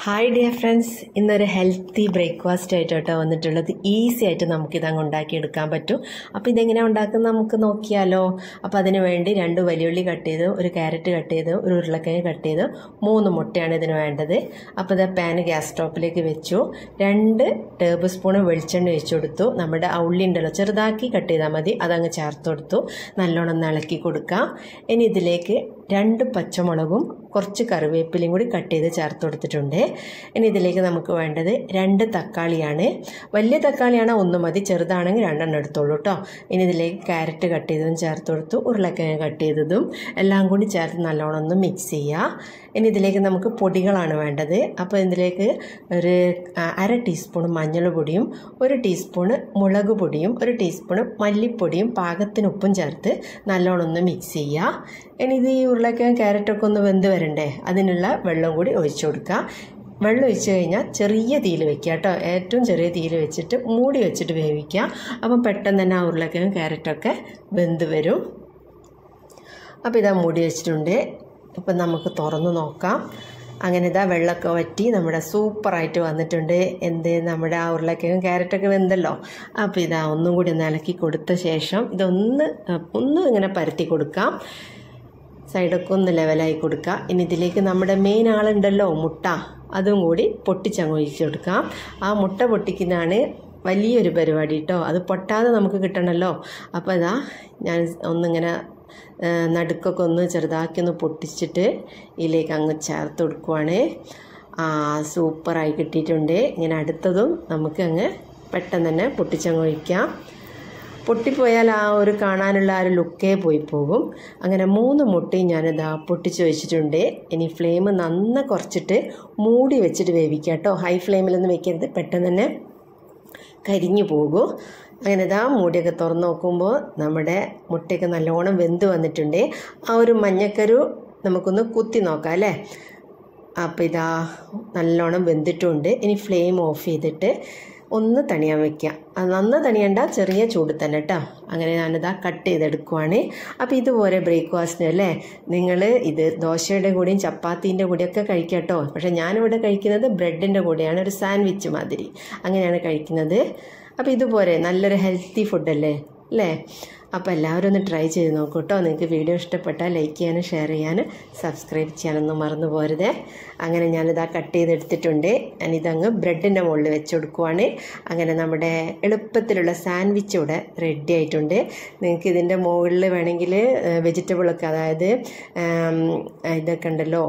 Hi dear friends, ഇന്നൊരു healthy breakfast ആയിട്ടോ വന്നിട്ടുള്ളത്. ഈസി ആയിട്ട് നമുക്കിതങ്ങ് ഉണ്ടാക്കിയെടുക്കാൻ പറ്റും. അപ്പോൾ ഇതെങ്ങനെ ഉണ്ടാക്കുന്നത് നമുക്ക് നോക്കിയാലോ. അപ്പോൾ അതിന് വേണ്ടി 2 വലിയുള്ളി കട്ട് ചെയ്ത്, ഒരു ക്യാരറ്റ് കട്ട് ചെയ്ത്, ഒരു ഉരുളക്കിഴങ്ങ് കട്ട് ചെയ്ത്, 3 മുട്ടയാണ് ഇതിന് വേണ്ടത്. അപ്പോൾ ഇത് പാന് ഗ്യാസ് സ്റ്റോപ്പിലേക്ക് വെച്ചു. 2 ടേബിൾ സ്പൂൺ വെളിച്ചെണ്ണ ഒഴിച്ചു കൊടുത്തു. നമ്മുടെ ഉള്ളി ഉണ്ടല്ലോ, ചെറുതാക്കി കട്ട് ചെയ്താൽ മതി, അതങ്ങ് ചേർത്ത് കൊടുത്തു. നല്ലോണം ഒന്ന് ഇളക്കി കൊടുക്കാം. ഇനി ഇതിലേക്ക് 2 പച്ചമുളകും കുറച്ച് കറിവേപ്പിലയും കൂടി കട്ട് ചെയ്ത് ചേർത്ത് കൊടുത്തിട്ടുണ്ട്. ഇനി ഇതിലേക്ക് നമുക്ക് വേണ്ടത് 2 തക്കാളിയാണ്. വലിയ തക്കാളിയാണ് 1 മതി, ചെറുതാണെങ്കിൽ 2 എടുത്തോളൂ കേട്ടോ. ഇനി ഇതിലേക്ക് ക്യാരറ്റ് കട്ട് ചെയ്തതും ചേർത്ത് കൊടുത്തു, ഉരുളക്കിഴങ്ങ് കട്ട് ചെയ്തതും എല്ലാം കൂടി ചേർത്ത് നല്ലോണം ഒന്ന് മിക്സ് ചെയ്യുക. ഇനി ഇതിലേക്ക് നമുക്ക് പൊടികളാണ് വേണ്ടത്. അപ്പോൾ ഇതിലേക്ക് ഒരു 1/2 ടീസ്പൂൺ മഞ്ഞൾ പൊടിയും, 1 ടീസ്പൂൺ മുളക് പൊടിയും, 1 ടീസ്പൂൺ മല്ലിപ്പൊടിയും, പാകത്തിന് ഉപ്പും ചേർത്ത് നല്ലോണം ഒന്ന് മിക്സ് ചെയ്യുക. ഇനി ഇത് ഈ ഉരുളക്കിഴങ്ങ് ക്യാരറ്റൊക്കെ ഒന്ന് വെന്ത് വരണ്ടേ, അതിനുള്ള വെള്ളം കൂടി ഒഴിച്ചു കൊടുക്കുക. വെള്ളം ഒഴിച്ച് കഴിഞ്ഞാൽ ചെറിയ തീയിൽ വെക്കുക കേട്ടോ, ഏറ്റവും ചെറിയ തീയിൽ വെച്ചിട്ട് മൂടി വെച്ചിട്ട് വേവിക്കുക. അപ്പം പെട്ടെന്ന് തന്നെ ആ ഉരുളക്കിഴങ്ങ് ക്യാരറ്റൊക്കെ വെന്ത് വരും. അപ്പോൾ ഇതാ മൂടി വെച്ചിട്ടുണ്ട്. ഇപ്പം നമുക്ക് തുറന്ന് നോക്കാം. അങ്ങനെ ഇതാ വെള്ളമൊക്കെ വറ്റി നമ്മുടെ സൂപ്പറായിട്ട് വന്നിട്ടുണ്ട്. നമ്മുടെ ആ ഉരുളക്കിഴങ്ങ് ക്യാരറ്റൊക്കെ വെന്തല്ലോ. അപ്പോൾ ഇതാ ഒന്നും കൂടി ഒന്ന് ഇളക്കി കൊടുത്ത ശേഷം ഇതൊന്ന് ഇങ്ങനെ പരത്തി കൊടുക്കാം. സൈഡൊക്കെ ഒന്ന് ലെവലായി കൊടുക്കുക. ഇനി ഇതിലേക്ക് നമ്മുടെ മെയിൻ ആളുണ്ടല്ലോ, മുട്ട, അതും കൂടി പൊട്ടിച്ചങ്ങ് ഒഴിച്ച് കൊടുക്കാം. ആ മുട്ട പൊട്ടിക്കുന്നതാണ് വലിയൊരു പരിപാടി കേട്ടോ. അത് പൊട്ടാതെ നമുക്ക് കിട്ടണമല്ലോ. അപ്പോൾ ഇതാ ഞാൻ ഒന്നിങ്ങനെ നടുക്കൊക്കെ ഒന്ന് ചെറുതാക്കി ഒന്ന് പൊട്ടിച്ചിട്ട് ഇതിലേക്ക് അങ്ങ് ചേർത്ത് കൊടുക്കുവാണ്. സൂപ്പറായി കിട്ടിയിട്ടുണ്ട്. ഇങ്ങനെ അടുത്തതും നമുക്ക് അങ്ങ് പെട്ടെന്ന് തന്നെ പൊട്ടിച്ചങ്ങ് ഒഴിക്കാം. പൊട്ടിപ്പോയാൽ ആ ഒരു കാണാനുള്ള ആ ഒരു ലുക്കേ പോയി പോകും. അങ്ങനെ 3 മുട്ടയും ഞാനിതാ പൊട്ടിച്ച് വെച്ചിട്ടുണ്ട്. ഇനി ഫ്ലെയിം നന്ന കുറച്ചിട്ട് മൂടി വെച്ചിട്ട് വേവിക്കാം കേട്ടോ. ഹൈ ഫ്ലെയിമിലൊന്നും വെക്കരുത്, പെട്ടെന്ന് തന്നെ കരിഞ്ഞു പോകും. അങ്ങനെ ഇതാ മൂടിയൊക്കെ തുറന്ന് നോക്കുമ്പോൾ നമ്മുടെ മുട്ടയൊക്കെ നല്ലോണം വെന്ത് വന്നിട്ടുണ്ട്. ആ ഒരു മഞ്ഞക്കരു നമുക്കൊന്ന് കുത്തി നോക്കാം അല്ലേ. അപ്പോൾ ഇതാ നല്ലോണം വെന്തിട്ടുണ്ട്. ഇനി ഫ്ലെയിം ഓഫ് ചെയ്തിട്ട് ഒന്ന് തണിയാൻ വയ്ക്കുക. അത് നന്ന തണിയണ്ട, ചെറിയ ചൂട് തന്നെ കേട്ടോ. അങ്ങനെ ഞാനിതാ കട്ട് ചെയ്തെടുക്കുവാണ്. അപ്പോൾ ഇതുപോലെ ബ്രേക്ക്ഫാസ്റ്റിന് അല്ലേ, നിങ്ങൾ ഇത് ദോശയുടെ കൂടെയും ചപ്പാത്തീൻ്റെ കൂടെയൊക്കെ കഴിക്കാം കേട്ടോ. പക്ഷേ ഞാനിവിടെ കഴിക്കുന്നത് ബ്രെഡിൻ്റെ കൂടെയാണ്, ഒരു സാൻഡ്വിച്ച് മാതിരി അങ്ങനെയാണ് കഴിക്കുന്നത്. അപ്പോൾ ഇതുപോലെ നല്ലൊരു ഹെൽത്തി ഫുഡല്ലേ അല്ലേ. അപ്പോൾ എല്ലാവരും ഒന്ന് ട്രൈ ചെയ്ത് നോക്കൂ കേട്ടോ. നിങ്ങൾക്ക് വീഡിയോ ഇഷ്ടപ്പെട്ടാൽ ലൈക്ക് ചെയ്യാനും ഷെയർ ചെയ്യാനും സബ്സ്ക്രൈബ് ചെയ്യാനൊന്നും മറന്നു പോരുതേ. അങ്ങനെ ഞാനിതാ കട്ട് ചെയ്തെടുത്തിട്ടുണ്ട്. ഞാനിതങ്ങ് ബ്രെഡിൻ്റെ മുകളിൽ വെച്ച് കൊടുക്കുവാണ്. അങ്ങനെ നമ്മുടെ എളുപ്പത്തിലുള്ള സാൻഡ്വിച്ച് ഇവിടെ റെഡി ആയിട്ടുണ്ട്. നിങ്ങൾക്ക് ഇതിൻ്റെ മുകളിൽ വേണമെങ്കിൽ വെജിറ്റബിളൊക്കെ, അതായത് ഇതൊക്കെ ഉണ്ടല്ലോ,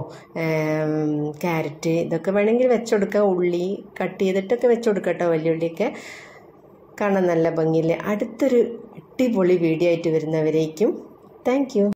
ക്യാരറ്റ്, ഇതൊക്കെ വേണമെങ്കിൽ വെച്ച് കൊടുക്കുക. ഉള്ളി കട്ട് ചെയ്തിട്ടൊക്കെ വെച്ച് കൊടുക്കുക കേട്ടോ, വലിയ ഉള്ളിയൊക്കെ. കാണാൻ നല്ല ഭംഗിയില്ലേ. അടുത്തൊരു അടിപൊളി വീഡിയോ ആയിട്ട് വരുന്നവരേക്കും താങ്ക് യു.